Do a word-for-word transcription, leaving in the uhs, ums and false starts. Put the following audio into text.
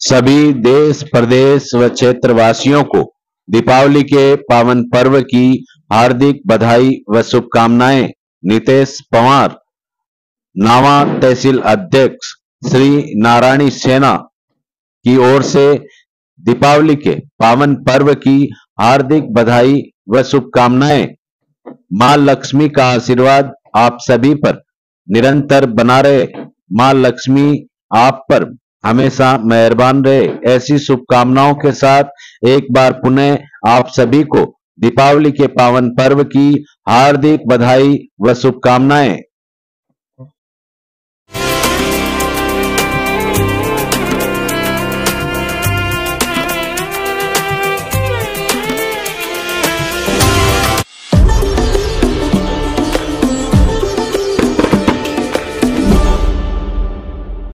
सभी देश प्रदेश व क्षेत्रवासियों को दीपावली के पावन पर्व की हार्दिक बधाई व शुभकामनाएं। नितेश पवार, नावा तहसील अध्यक्ष श्री नारायणी सेना की ओर से दीपावली के पावन पर्व की हार्दिक बधाई व शुभकामनाएं। मां लक्ष्मी का आशीर्वाद आप सभी पर निरंतर बना रहे। मां लक्ष्मी आप पर हमेशा मेहरबान रहे। ऐसी शुभकामनाओं के साथ एक बार पुनः आप सभी को दीपावली के पावन पर्व की हार्दिक बधाई व शुभकामनाएं।